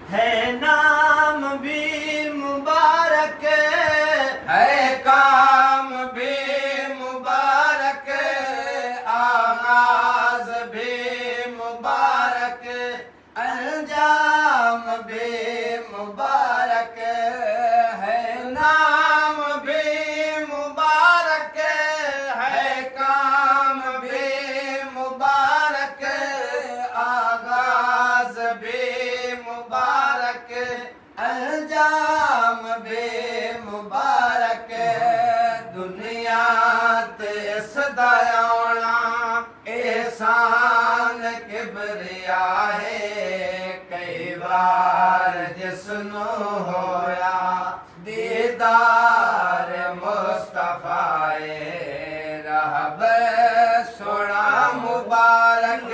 है नाम भी मुबारक, है काम भी मुबारक, आगाज भी मुबारक, अंजाम भी मुबारक। है नाम भी मुबारक, है काम भी मुबारक, आगाज भी मुबारक, अंजाम भी मुबारक। दुनिया ते सदा आउणा एहसान किबरिया है, कई बार जिसनु होया दीदार मुस्तफाए रहबर सोना मुबारक।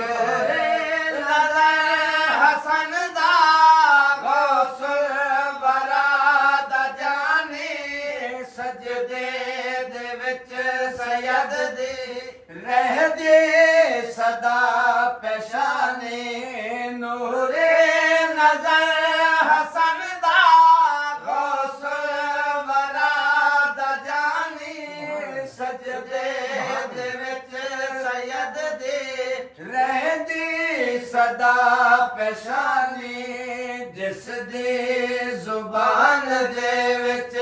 हसन दा गौसल वरा दा जाने, सजदे दे विच सैयद दी रहदे सदा पेशाने, नूरे नजर हसन दा गौसल वरा दा जाने, सजदे दे विच सैयद दी रहदी सदा पेशानी, जिस दी जुबान दे विच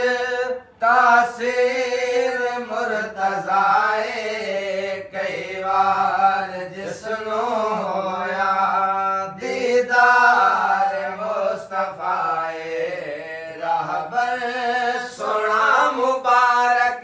तासीर मुर्तज़ाए, कई बार जिसनु होया दीदार मुस्तफाए रहबर सोना मुबारक।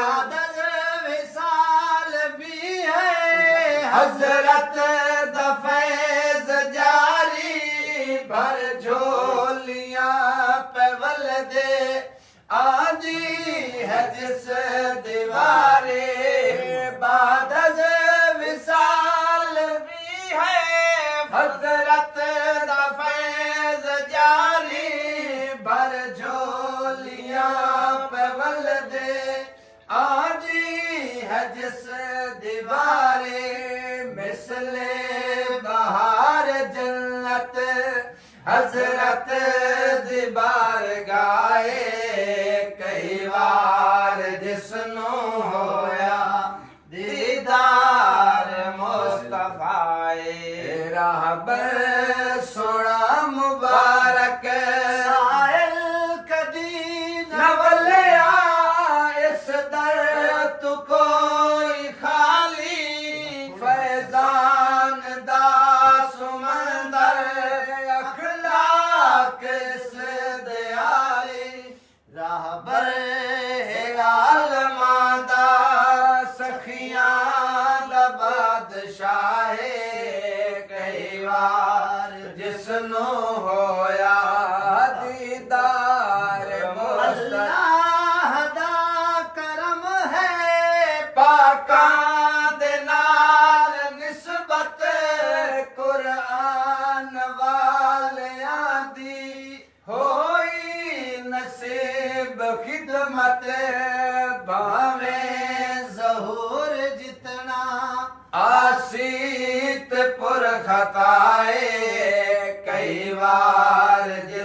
विसाल भी है हजरत दफैज जारी, भर झोलियां पेवल दे आजी है जिस दीवारे, बादज विसाल भी है हजरत दफैज जारी, भर झोलियां पेवल दे आजी है जिस दीवारे, मिसले बहार जन्नत हजरत दीवार गाए, कई बार जिसनु होया दीदार मुस्तफाए रहबर सोना मुबारक। साहिल कदी नवलिया इस दर तू कोई खाली, फैजान दा सुमंदर अखलाक इस दयाली, रहबर आलमां दा सखियां दा बादशाहे, कई बार जिसनु होया दीदार मुस्तफा। अल्लाह दा करम है पाकां दे नाल निस्बत, कुरान वालियां दी होई नसीब खिदमत, भावें ज़हूर जितना आसीत पुर खताए, कई बार